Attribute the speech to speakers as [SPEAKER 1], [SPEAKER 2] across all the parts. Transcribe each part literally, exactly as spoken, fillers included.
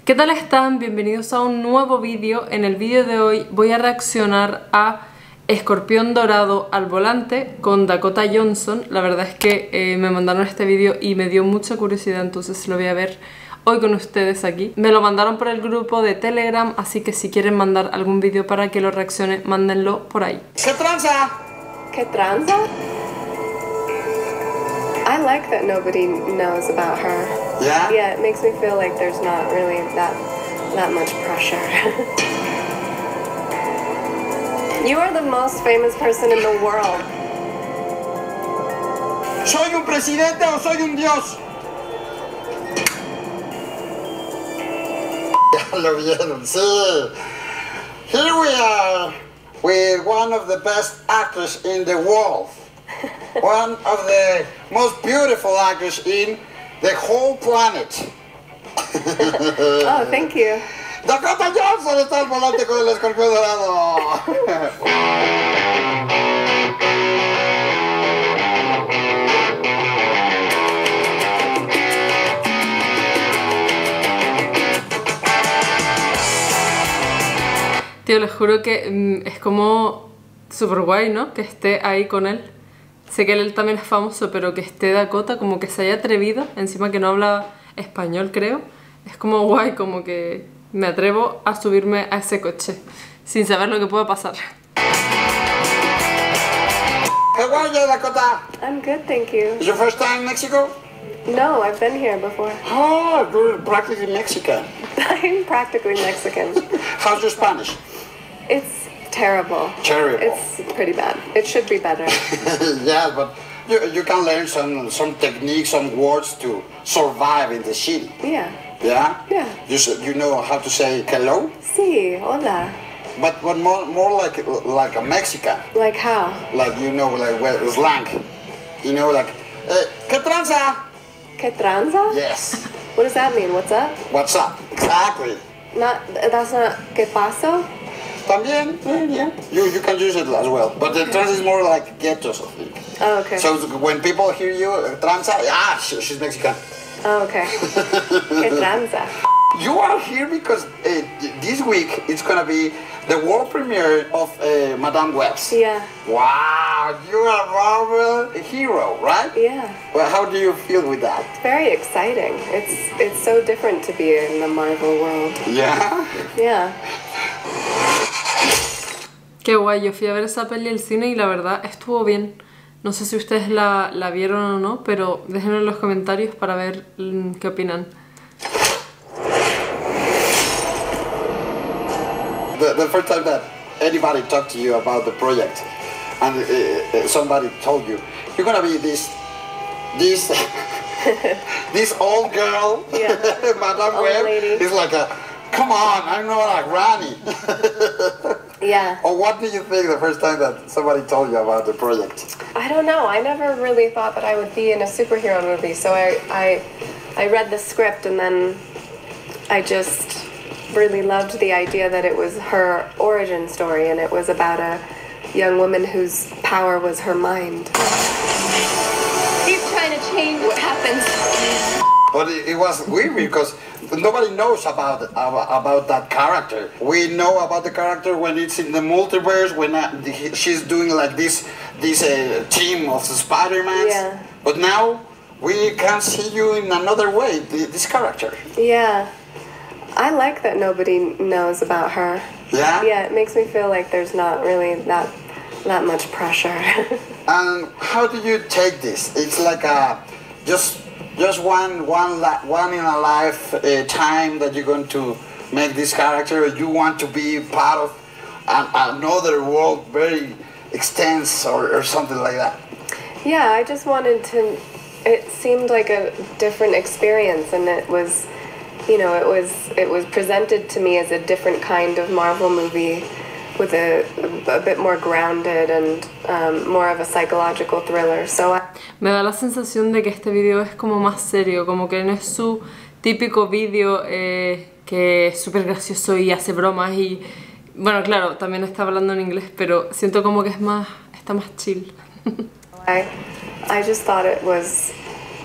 [SPEAKER 1] ¿Qué tal están? Bienvenidos a un nuevo vídeo. En el vídeo de hoy voy a reaccionar a Escorpión Dorado al Volante con Dakota Johnson. La verdad es que eh, me mandaron este vídeo y me dio mucha curiosidad, entonces lo voy a ver hoy con ustedes aquí. Me lo mandaron por el grupo de Telegram, así que si quieren mandar algún vídeo para que lo reaccione, mándenlo por ahí.
[SPEAKER 2] ¿Qué tranza?
[SPEAKER 3] ¿Qué tranza? I like that nobody knows about her.
[SPEAKER 2] Yeah?
[SPEAKER 3] Yeah, it makes me feel like there's not really that that much pressure. You are the most famous person in the world.
[SPEAKER 2] ¿Soy un presidente o soy un dios? Ya lo vieron, sí. Here we are with one of the best actors in the world. One of the most beautiful actors in the whole planet.
[SPEAKER 3] Oh, thank you.
[SPEAKER 2] Dakota Johnson está al volante con el Escorpión Dorado.
[SPEAKER 1] Tío, les juro que mm, es como súper guay, ¿no? Que esté ahí con él. Sé que él también es famoso, pero que esté Dakota, como que se haya atrevido, encima que no habla español, creo. Es como guay, como que me atrevo a subirme a ese coche, sin saber lo que pueda pasar.
[SPEAKER 2] How are you, Dakota?
[SPEAKER 3] I'm good, thank you.
[SPEAKER 2] Is your first time in Mexico?
[SPEAKER 3] No, I've been here before.
[SPEAKER 2] Oh, you're practically Mexican.
[SPEAKER 3] I'm practically Mexican.
[SPEAKER 2] How's your Spanish?
[SPEAKER 3] It's terrible.
[SPEAKER 2] Terrible.
[SPEAKER 3] It's pretty bad. It should be better.
[SPEAKER 2] Yeah, but you, you can learn some some techniques, some words to survive in the city.
[SPEAKER 3] Yeah.
[SPEAKER 2] Yeah?
[SPEAKER 3] Yeah.
[SPEAKER 2] You, s- you know how to say hello?
[SPEAKER 3] Sí, hola.
[SPEAKER 2] But but more more like like a Mexican.
[SPEAKER 3] Like how?
[SPEAKER 2] Like, you know, like well, slang. You know, like, eh, ¿qué tranza?
[SPEAKER 3] ¿Qué tranza?
[SPEAKER 2] Yes.
[SPEAKER 3] What does that mean? What's up?
[SPEAKER 2] What's up? Exactly.
[SPEAKER 3] Not, that's not ¿qué paso?
[SPEAKER 2] También, yeah, yeah. You, you can use it as well. But the tranza is more like ghetto something.
[SPEAKER 3] Oh, okay.
[SPEAKER 2] So when people hear you, uh, tranza, ah, she, she's Mexican.
[SPEAKER 3] Oh, okay. ¿Qué tranza?
[SPEAKER 2] You are here because uh, this week it's gonna be the world premiere of uh, Madame Webs.
[SPEAKER 3] Yeah.
[SPEAKER 2] Wow, you are a Marvel hero, right?
[SPEAKER 3] Yeah.
[SPEAKER 2] Well, how do you feel with that?
[SPEAKER 3] It's very exciting. It's it's so different to be in the Marvel world.
[SPEAKER 2] Yeah?
[SPEAKER 3] Yeah.
[SPEAKER 1] Qué guay, yo fui a ver esa peli al cine y la verdad estuvo bien. No sé si ustedes la, la vieron o no, pero déjenlo en los comentarios para ver mm, qué opinan.
[SPEAKER 2] The, the first time that anybody talked to you about the project and uh, uh, somebody told you, you're gonna be this, this, this old girl,
[SPEAKER 3] Yeah.
[SPEAKER 2] Madame
[SPEAKER 3] Old
[SPEAKER 2] Web,
[SPEAKER 3] lady.
[SPEAKER 2] is like a, come on, I'm not a granny.
[SPEAKER 3] Yeah.
[SPEAKER 2] Or what did you think the first time that somebody told you about the project?
[SPEAKER 3] I don't know. I never really thought that I would be in a superhero movie. So I I I read the script and then I just really loved the idea that it was her origin story and it was about a young woman whose power was her mind. Keep trying to change what happens.
[SPEAKER 2] But it, it was weird because nobody knows about, about about that character. We know about the character when it's in the multiverse, when uh, the, she's doing like this this uh, team of the Spider-Mans.
[SPEAKER 3] Yeah.
[SPEAKER 2] But now we can see you in another way, th- this character.
[SPEAKER 3] Yeah. I like that nobody knows about her.
[SPEAKER 2] Yeah?
[SPEAKER 3] Yeah, it makes me feel like there's not really that that much pressure.
[SPEAKER 2] And how do you take this? It's like a just just one one la- one in a life uh, time that you're going to make this character. You want to be part of an, another world, very extensive or, or something like that.
[SPEAKER 3] Yeah, I just wanted to. It seemed like a different experience, and it was, you know, it was it was presented to me as a different kind of Marvel movie, with a, a bit more grounded and um, more of a psychological thriller. So I,
[SPEAKER 1] Me da la sensación de que este vídeo es como más serio, como que no es su típico vídeo eh, que es súper gracioso y hace bromas y... Bueno, claro, también está hablando en inglés, pero siento como que es más... está más chill.
[SPEAKER 3] I, I just thought it was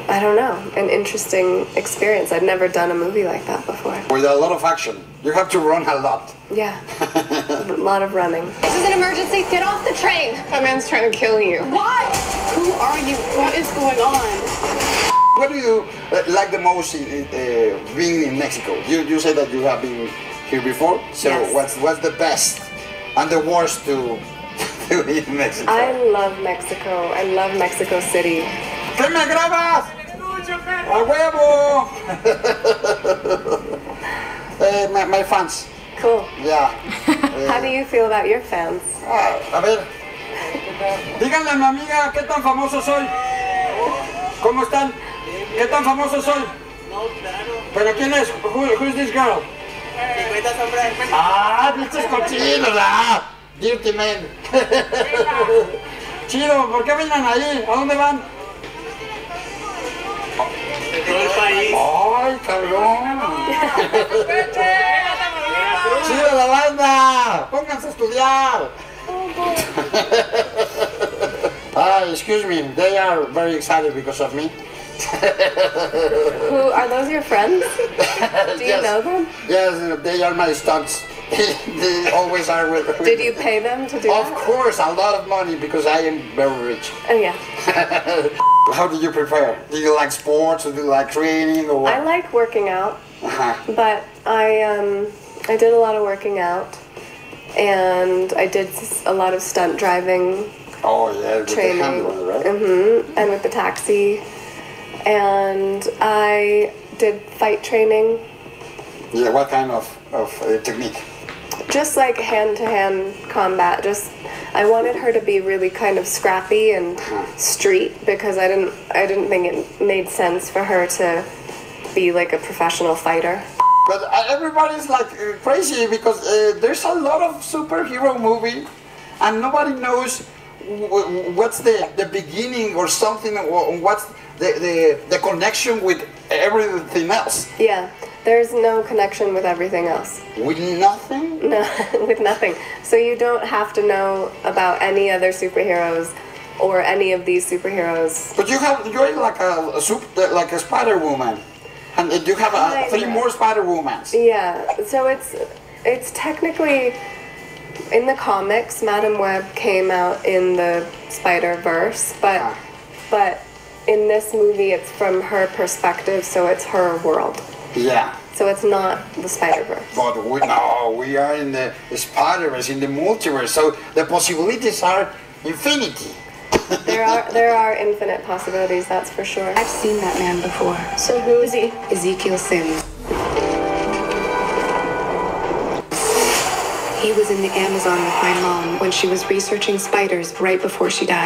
[SPEAKER 3] I don't know, an interesting experience. I'd never done a movie like that before.
[SPEAKER 2] With a lot of action. You have to run a lot.
[SPEAKER 3] Yeah, a lot of running.
[SPEAKER 4] This is an emergency. Get off the train.
[SPEAKER 3] That man's trying to kill you.
[SPEAKER 4] What? Who are you? What is going on?
[SPEAKER 2] What do you uh, like the most in, in, uh, being in Mexico? You you say that you have been here before. So
[SPEAKER 3] Yes.
[SPEAKER 2] what's what's the best and the worst to to be in Mexico?
[SPEAKER 3] I love Mexico. I love Mexico City.
[SPEAKER 2] ¿Qué me grabas? ¡A huevo! eh, my, my fans.
[SPEAKER 3] Cool.
[SPEAKER 2] Yeah.
[SPEAKER 3] How do you feel about your fans?
[SPEAKER 2] Ah, a ver. Díganle a mi amiga qué tan famoso soy. ¿Cómo están? ¿Qué tan famoso soy? ¿Pero quién es? Who, who is this girl? Ah, pinches cochinos, ah. Dirty men. Chido, ¿por qué vienen ahí? ¿A dónde van?
[SPEAKER 5] De todo el país.
[SPEAKER 2] ¡Ay, cabrón! ¡Chido la banda! ¡Pónganse a estudiar! Ah, excuse me, they are very excited because of me.
[SPEAKER 3] Who are those your friends? Do you
[SPEAKER 2] Yes.
[SPEAKER 3] know them?
[SPEAKER 2] Yes, they are my stunts. They always are with, with
[SPEAKER 3] Did you pay them to do
[SPEAKER 2] Of
[SPEAKER 3] that?
[SPEAKER 2] course, a lot of money because I am very rich.
[SPEAKER 3] Oh yeah.
[SPEAKER 2] How do you prepare? Do you like sports or do you like training or what?
[SPEAKER 3] I like working out,
[SPEAKER 2] Uh-huh.
[SPEAKER 3] but I um I did a lot of working out, and I did s- a lot of stunt driving,
[SPEAKER 2] Oh yeah, with the
[SPEAKER 3] training,
[SPEAKER 2] handle, right?
[SPEAKER 3] hmm and with the taxi, and I did fight training,
[SPEAKER 2] Yeah, what kind of, of uh, technique?
[SPEAKER 3] just like hand-to-hand combat. Just I wanted her to be really kind of scrappy and street because I didn't I didn't think it made sense for her to be like a professional fighter.
[SPEAKER 2] But uh, everybody's like uh, crazy because uh, there's a lot of superhero movie and nobody knows w- what's the, the beginning or something or what's the, the, the connection with everything else.
[SPEAKER 3] Yeah, there's no connection with everything else.
[SPEAKER 2] With nothing?
[SPEAKER 3] No, with nothing. So you don't have to know about any other superheroes or any of these superheroes.
[SPEAKER 2] But you have you're like a, a sup- like a Spider Woman, and you have uh,
[SPEAKER 3] Kinda.
[SPEAKER 2] three more Spider Womans.
[SPEAKER 3] Yeah, so it's it's technically in the comics. Madam Web came out in the Spider-Verse, but
[SPEAKER 2] Ah.
[SPEAKER 3] but in this movie it's from her perspective, so it's her world.
[SPEAKER 2] Yeah.
[SPEAKER 3] So it's not the Spider-Verse.
[SPEAKER 2] But we no, we are in the Spider-Verse, in the multiverse, so the possibilities are infinity.
[SPEAKER 3] There are there are infinite possibilities, that's for sure.
[SPEAKER 6] I've seen that man before.
[SPEAKER 3] So who is he?
[SPEAKER 6] Ezekiel Sims. He was in the Amazon with my mom when she was researching spiders right before she died.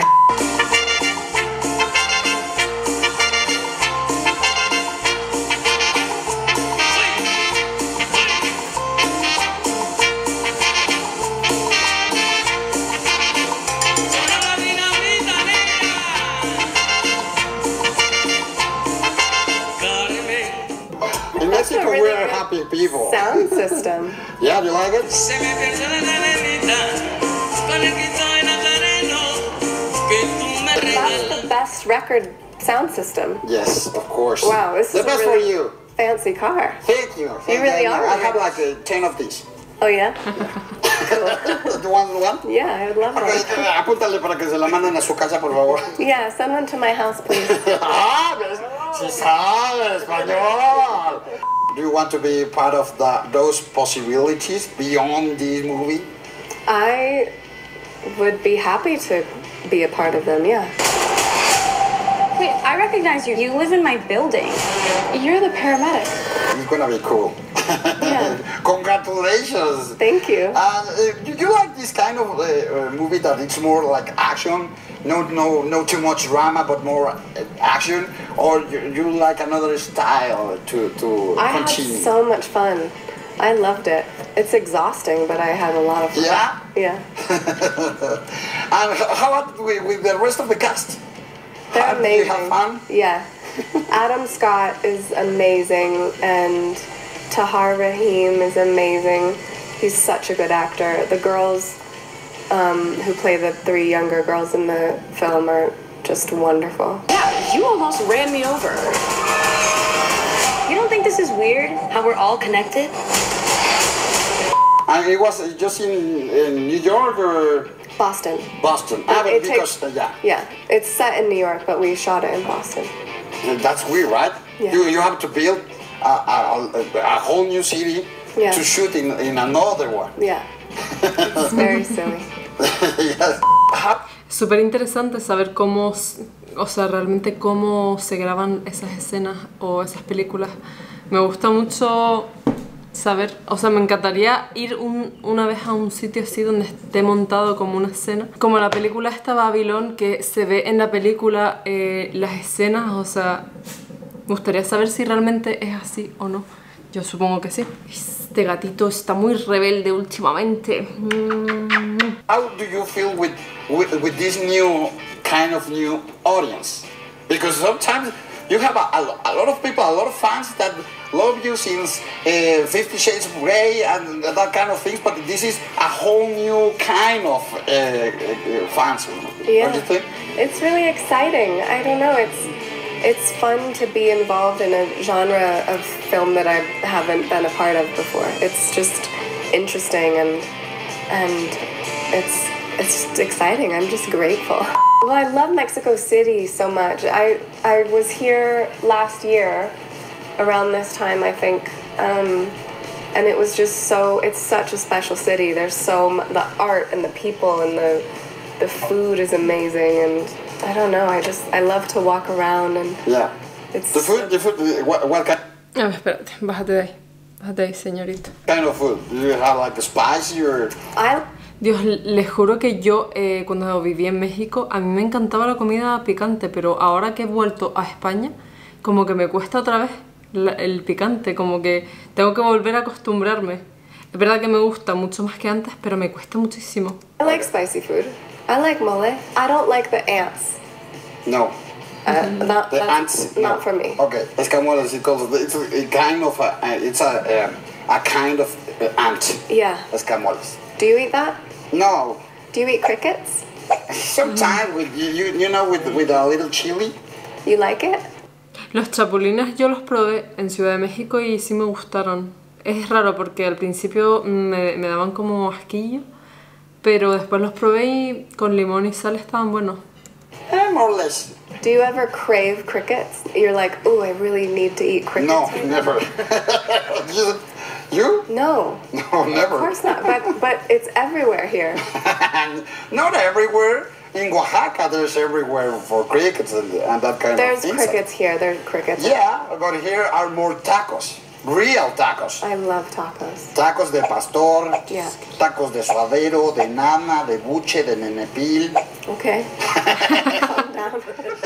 [SPEAKER 2] In Mexico,
[SPEAKER 3] really
[SPEAKER 2] we are
[SPEAKER 3] good
[SPEAKER 2] happy people.
[SPEAKER 3] Sound system.
[SPEAKER 2] Yeah, do you like it?
[SPEAKER 5] Se me pierde la nenita con el grito en Nazareno que tú me
[SPEAKER 3] That's
[SPEAKER 5] regalas.
[SPEAKER 3] the best record sound system.
[SPEAKER 2] Yes, of course.
[SPEAKER 3] Wow, this
[SPEAKER 2] the
[SPEAKER 3] is
[SPEAKER 2] best
[SPEAKER 3] a really
[SPEAKER 2] for you.
[SPEAKER 3] fancy car.
[SPEAKER 2] Thank you. Thank
[SPEAKER 3] really
[SPEAKER 2] you.
[SPEAKER 3] are
[SPEAKER 2] I have
[SPEAKER 3] rich.
[SPEAKER 2] like uh, ten of these.
[SPEAKER 3] Oh yeah?
[SPEAKER 2] Do you want one?
[SPEAKER 3] Yeah, I would love
[SPEAKER 2] Okay,
[SPEAKER 3] one.
[SPEAKER 2] uh, apúntale para que se la manden a su casa, por favor.
[SPEAKER 3] Yeah, send one to my house, please.
[SPEAKER 2] Ah, ves, sí sabe español. Do you want to be part of the, those possibilities beyond this movie?
[SPEAKER 3] I would be happy to be a part of them, yeah.
[SPEAKER 7] Wait, I recognize you. You live in my building. You're the paramedic.
[SPEAKER 2] It's gonna be cool.
[SPEAKER 3] Yeah.
[SPEAKER 2] Congratulations.
[SPEAKER 3] Thank you.
[SPEAKER 2] And uh, do you like this kind of uh, uh, movie that it's more like action, no, no, no too much drama, but more uh, action, or you, you like another style to to
[SPEAKER 3] I had
[SPEAKER 2] continue?
[SPEAKER 3] so much fun. I loved it. It's exhausting, but I had a lot of fun.
[SPEAKER 2] Yeah?
[SPEAKER 3] Yeah.
[SPEAKER 2] And h- how about with, with the rest of the cast?
[SPEAKER 3] They're
[SPEAKER 2] Have-
[SPEAKER 3] amazing.
[SPEAKER 2] You have fun?
[SPEAKER 3] Yeah. Adam Scott is amazing, and Tahar Rahim is amazing. He's such a good actor. The girls um, who play the three younger girls in the film are just wonderful.
[SPEAKER 7] Yeah,
[SPEAKER 4] You almost ran me over.
[SPEAKER 7] You don't think this is weird? How we're all connected?
[SPEAKER 2] And it was just in, in New York or
[SPEAKER 3] Boston.
[SPEAKER 2] Boston? Ah, but
[SPEAKER 3] It
[SPEAKER 2] because,
[SPEAKER 3] takes-
[SPEAKER 2] uh, yeah.
[SPEAKER 3] Yeah, it's set in New York, but we shot it in Boston.
[SPEAKER 2] And that's weird, right?
[SPEAKER 3] Yeah.
[SPEAKER 2] You, you have to build a, a, a, a whole new city
[SPEAKER 3] Yeah.
[SPEAKER 2] to shoot in, in another one.
[SPEAKER 3] Yeah. It's very silly.
[SPEAKER 2] Yes. How-
[SPEAKER 1] Súper interesante saber cómo, s- o sea, realmente cómo se graban esas escenas o esas películas. Me gusta mucho saber, o sea, me encantaría ir un- una vez a un sitio así donde esté montado como una escena. Como la película esta Babylon, que se ve en la película eh, las escenas, o sea, me gustaría saber si realmente es así o no. Yo supongo que sí. Este gatito está muy rebelde últimamente. Mm.
[SPEAKER 2] How do you feel with, with with this new kind of new audience? Because sometimes you have a, a, lo- a lot of people, a lot of fans that love you since uh, Fifty Shades of Grey and that kind of things, but this is a whole new kind of uh, uh, fans.
[SPEAKER 3] Yeah.
[SPEAKER 2] What do you think?
[SPEAKER 3] It's really exciting. I don't know. It's it's fun to be involved in a genre of film that I haven't been a part of before. It's just interesting and and it's it's just exciting. I'm just grateful. Well, I love Mexico City so much. I I was here last year around this time, I think. Um, and it was just so, it's such a special city. There's so mu- the art and the people and the the food is amazing, and I don't know, I just, I love to walk around and
[SPEAKER 2] Yeah.
[SPEAKER 3] it's
[SPEAKER 2] The food, the food, uh, what, what kind
[SPEAKER 1] A ver, espérate, bájate de ahí. Bájate de ahí, señorito.
[SPEAKER 2] kind of food? Do you have like a spicy or?
[SPEAKER 3] I
[SPEAKER 1] Dios, les juro que yo eh, cuando viví en México a mí me encantaba la comida picante, pero ahora que he vuelto a España como que me cuesta otra vez la- el picante, como que tengo que volver a acostumbrarme. Es verdad que me gusta mucho más que antes, pero me cuesta muchísimo.
[SPEAKER 3] I like spicy food. I like mole. I don't like the ants.
[SPEAKER 2] No.
[SPEAKER 3] Uh, not
[SPEAKER 2] The
[SPEAKER 3] that's
[SPEAKER 2] ants?
[SPEAKER 3] not
[SPEAKER 2] no.
[SPEAKER 3] for me.
[SPEAKER 2] Okay, escamoles, it calls, it's a, a kind of, a, uh, it's a, um, a kind of uh, ant.
[SPEAKER 3] Yeah.
[SPEAKER 2] Escamoles.
[SPEAKER 3] Do you eat that?
[SPEAKER 2] No.
[SPEAKER 3] Do you eat crickets?
[SPEAKER 2] Sometimes with, you, you, you know, with, with a little chili.
[SPEAKER 3] You like it?
[SPEAKER 1] Los chapulines yo los probé en Ciudad de México y sí me gustaron. Es raro porque al principio me, me daban como asquillo, pero después los probé y con limón y sal estaban buenos.
[SPEAKER 2] Eh, more or less.
[SPEAKER 3] Do you ever crave crickets? You're like, oh, I really need to eat crickets.
[SPEAKER 2] No,
[SPEAKER 3] right now."
[SPEAKER 2] never. you? You?
[SPEAKER 3] No.
[SPEAKER 2] No, never.
[SPEAKER 3] Of course not, but but it's everywhere here.
[SPEAKER 2] Not everywhere. In Oaxaca, there's everywhere for crickets and, and that kind
[SPEAKER 3] There's
[SPEAKER 2] of things.
[SPEAKER 3] crickets here. There's crickets.
[SPEAKER 2] Yeah, but here are more tacos. Real tacos.
[SPEAKER 3] I love tacos.
[SPEAKER 2] Tacos de pastor,
[SPEAKER 3] Yeah.
[SPEAKER 2] tacos de suadero, de nana, de buche, de nenepil.
[SPEAKER 3] Okay. Calm down.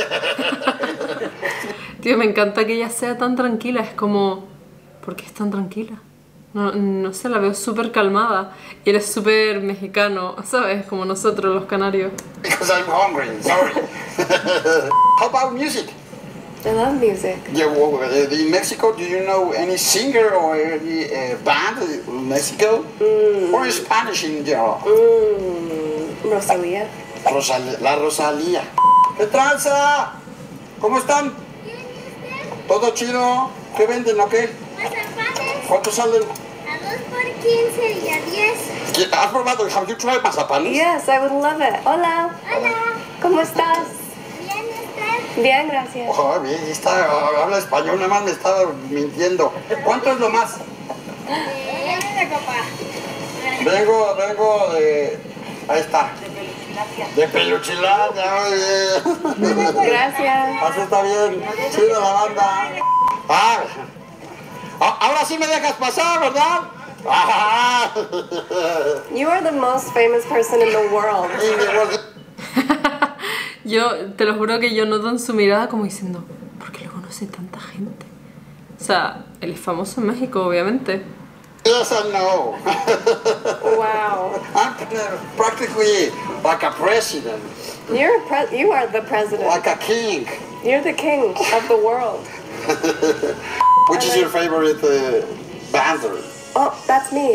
[SPEAKER 1] Tío, me encanta que ella sea tan tranquila, es como... ¿Por qué es tan tranquila? No, no sé, la veo súper calmada. Y él es súper mexicano, ¿sabes? Como nosotros los canarios.
[SPEAKER 2] Because I'm hungry, sorry. How about music?
[SPEAKER 3] I love music.
[SPEAKER 2] Yeah, well, uh, in Mexico, do you know any singer or any uh, band in Mexico? Or in Spanish in general?
[SPEAKER 3] Mm, Rosalia.
[SPEAKER 2] Rosal- la Rosalía. ¿Qué tranza? ¿Cómo están? ¿Todo chido? ¿Qué venden o qué?
[SPEAKER 8] Mazapanes
[SPEAKER 2] ¿Cuánto salen?
[SPEAKER 8] a dos por quince y a diez.
[SPEAKER 2] ¿Qué- ¿Has probado? Have you tried mazapanes?
[SPEAKER 3] Yes, I would love it. Hola.
[SPEAKER 8] Hola,
[SPEAKER 3] ¿Cómo estás?
[SPEAKER 8] ¿bien estás?
[SPEAKER 3] Bien, gracias.
[SPEAKER 2] Oh, bien, está, habla español, nada más me estaba mintiendo. ¿Cuánto es lo más?
[SPEAKER 8] De copa.
[SPEAKER 2] Vengo, vengo de... Ahí está. De Peluchilandia, oye.
[SPEAKER 3] Gracias.
[SPEAKER 2] Así está bien. Chido la banda. Ah, a- ahora sí me dejas pasar, ¿verdad? Ah,
[SPEAKER 3] You are the most famous person in the world.
[SPEAKER 2] y me voy-
[SPEAKER 1] Yo te lo juro que yo noto en su mirada como diciendo, ¿por qué lo conoce tanta gente? O sea, él es famoso en México, obviamente.
[SPEAKER 2] Yes and no.
[SPEAKER 3] Wow.
[SPEAKER 2] I'm uh, practically like a president,
[SPEAKER 3] You're a pre- you are the president.
[SPEAKER 2] like a king.
[SPEAKER 3] You're the king of the world.
[SPEAKER 2] Which is your favorite uh, band?
[SPEAKER 3] Oh, that's me.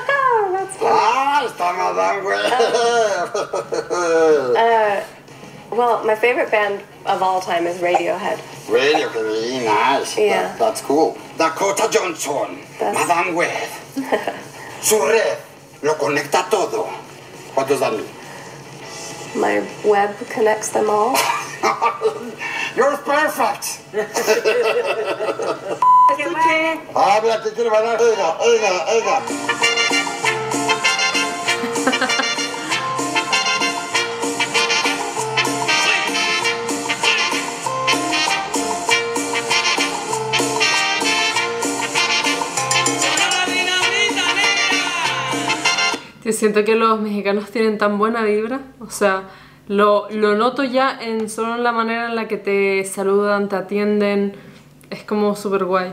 [SPEAKER 3] That's fun.
[SPEAKER 2] Ah, está madame, güey.
[SPEAKER 3] Uh, Well, my favorite band of all time is Radiohead.
[SPEAKER 2] Radio, really nice.
[SPEAKER 3] Yeah.
[SPEAKER 2] That- that's cool. Dakota Johnson,
[SPEAKER 3] That's-
[SPEAKER 2] Madame Web. Su red lo conecta todo. What does that mean?
[SPEAKER 3] My web connects them all.
[SPEAKER 2] You're perfect. Habla, que quiere bailar. Oiga, oiga, oiga.
[SPEAKER 1] Yo siento que los mexicanos tienen tan buena vibra, o sea, lo, lo noto ya en solo en la manera en la que te saludan, te atienden, es como súper guay.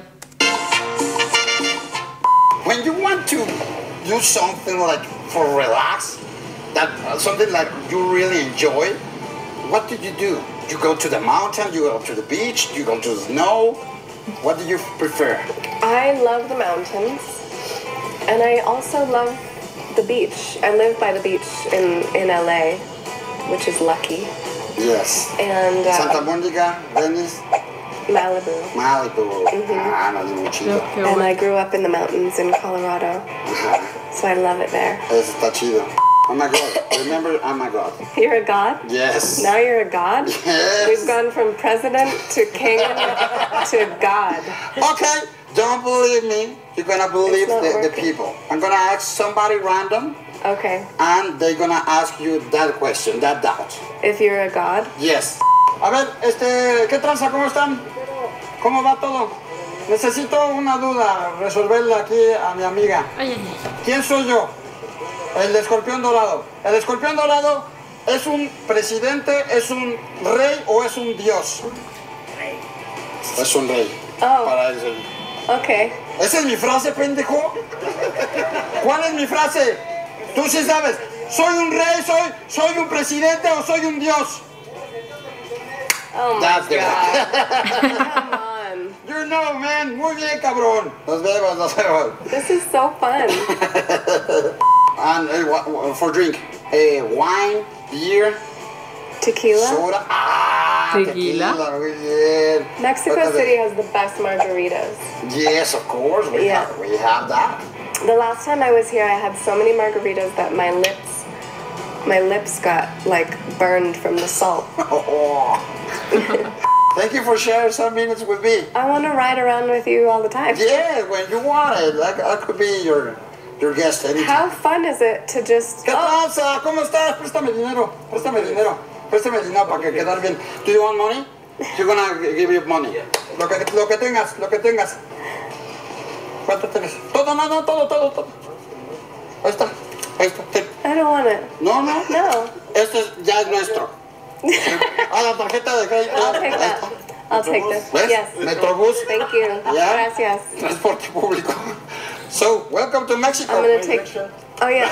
[SPEAKER 2] When you want to do something like for relax, that uh, something like you really enjoy, what do you do? You go to the mountain, you go to the beach, you go to the snow. What do you prefer?
[SPEAKER 3] I love the mountains, and I also love the beach. I live by the beach in, in L A, which is lucky.
[SPEAKER 2] Yes.
[SPEAKER 3] And uh,
[SPEAKER 2] Santa Monica, Venice,
[SPEAKER 3] Malibu.
[SPEAKER 2] Malibu. Ah, no, es muy chido.
[SPEAKER 1] Qué
[SPEAKER 3] And
[SPEAKER 1] guay.
[SPEAKER 3] I grew up in the mountains in Colorado,
[SPEAKER 2] Ajá.
[SPEAKER 3] so I love it there.
[SPEAKER 2] Eso está chido. Oh my God. Remember, oh my God.
[SPEAKER 3] You're a god?
[SPEAKER 2] Yes.
[SPEAKER 3] Now you're a god?
[SPEAKER 2] Yes.
[SPEAKER 3] We've gone from president to king to god.
[SPEAKER 2] Okay, don't believe me. You're gonna believe
[SPEAKER 3] It's not
[SPEAKER 2] the, the
[SPEAKER 3] working.
[SPEAKER 2] people. I'm gonna ask somebody random,
[SPEAKER 3] Okay.
[SPEAKER 2] and they're gonna ask you that question, that doubt.
[SPEAKER 3] If you're a god,
[SPEAKER 2] Yes. A ver, este, ¿qué tranza? ¿Cómo están? ¿Cómo va todo? Necesito una duda, resolverla aquí a mi amiga.
[SPEAKER 1] Ay, ay, ay.
[SPEAKER 2] ¿Quién soy yo? El escorpión dorado. ¿El escorpión dorado es un presidente, es un rey o es un dios? Es un rey.
[SPEAKER 3] Oh.
[SPEAKER 2] Para eso.
[SPEAKER 3] okay.
[SPEAKER 2] ¿Esa es mi frase, pendejo? ¿Cuál es mi frase? Tú sí sabes. ¿Soy un rey, soy, soy un presidente o soy un dios?
[SPEAKER 3] Oh my
[SPEAKER 2] That's the
[SPEAKER 3] god. Come on.
[SPEAKER 2] You know, man. Muy bien, cabrón. Nos vemos, nos vemos.
[SPEAKER 3] This is so fun.
[SPEAKER 2] And uh, wha- wha- for drink, uh, wine, beer,
[SPEAKER 3] Tequila?
[SPEAKER 2] soda. Ah,
[SPEAKER 1] Tequila.
[SPEAKER 2] tequila. Muy bien.
[SPEAKER 3] Mexico
[SPEAKER 2] What are
[SPEAKER 3] City
[SPEAKER 2] they?
[SPEAKER 3] has the best margaritas.
[SPEAKER 2] Yes, of course. We,
[SPEAKER 3] Yeah.
[SPEAKER 2] have, we have that.
[SPEAKER 3] The last time I was here, I had so many margaritas that my lips, my lips got like burned from the salt.
[SPEAKER 2] Oh. Thank you for sharing some minutes with me.
[SPEAKER 3] I want to ride around with you all the time.
[SPEAKER 2] Yeah, when you want it. I, I could be your, your guest anytime.
[SPEAKER 3] How fun is it to just?
[SPEAKER 2] ¿Qué
[SPEAKER 3] Oh,
[SPEAKER 2] tranza? ¿Cómo estás? Préstame dinero. Préstame dinero. Préstame dinero para que quedar bien. Do you want money? You're gonna give you money. Lo que, lo que tengas, lo que tengas. ¿Cuánto tienes? Todo, no, no, todo, todo, todo. Ahí está. Ahí está. Ten.
[SPEAKER 3] I don't want it.
[SPEAKER 2] No, no.
[SPEAKER 3] No.
[SPEAKER 2] Esto es, ya es nuestro. Ah, la tarjeta de crédito.
[SPEAKER 3] I'll take
[SPEAKER 2] Ahí
[SPEAKER 3] that.
[SPEAKER 2] está.
[SPEAKER 3] I'll take this.
[SPEAKER 2] ¿Ves?
[SPEAKER 3] Yes.
[SPEAKER 2] Metrobús.
[SPEAKER 3] Thank you.
[SPEAKER 2] Yeah.
[SPEAKER 3] Gracias.
[SPEAKER 2] Transporte público. So, welcome to Mexico.
[SPEAKER 3] I'm gonna take. Oh yeah.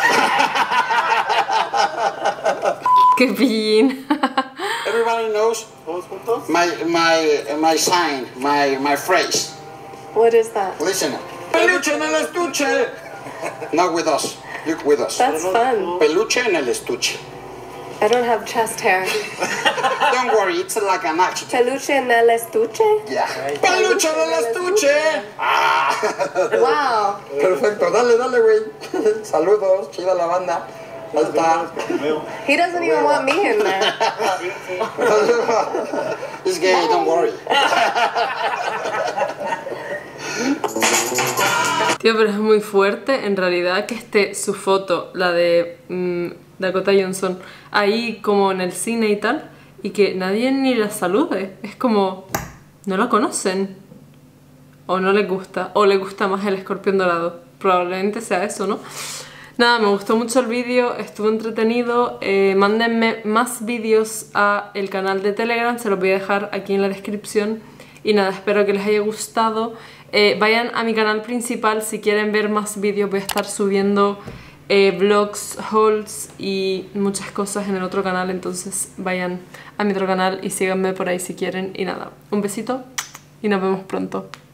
[SPEAKER 1] Qué pillín.
[SPEAKER 2] Everybody knows my my my sign, my my phrase.
[SPEAKER 3] What is that?
[SPEAKER 2] Listen. Peluche en el estuche. Not with us. You with us.
[SPEAKER 3] That's fun.
[SPEAKER 2] Peluche en el estuche.
[SPEAKER 3] I don't have chest hair.
[SPEAKER 2] Don't worry, it's like an action.
[SPEAKER 3] Peluche en el estuche.
[SPEAKER 2] Yeah. Peluche en el estuche. Ah.
[SPEAKER 3] Wow.
[SPEAKER 2] Perfecto. Dale, dale, güey. Saludos. Chida la banda. Ahí está.
[SPEAKER 3] He doesn't even want me in there.
[SPEAKER 2] It's gay. Don't worry.
[SPEAKER 1] Tío, pero es muy fuerte en realidad que esté su foto, la de mm, Dakota Johnson, ahí como en el cine y tal, y que nadie ni la salude. Es como, no la conocen. O no les gusta, o les gusta más el escorpión dorado. Probablemente sea eso, ¿no? Nada, me gustó mucho el vídeo, estuvo entretenido. Eh, mándenme más vídeos a el canal de Telegram, se los voy a dejar aquí en la descripción. Y nada, espero que les haya gustado. Eh, vayan a mi canal principal si quieren ver más vídeos. Voy a estar subiendo eh, vlogs, hauls y muchas cosas en el otro canal. Entonces vayan a mi otro canal y síganme por ahí si quieren. Y nada, un besito y nos vemos pronto.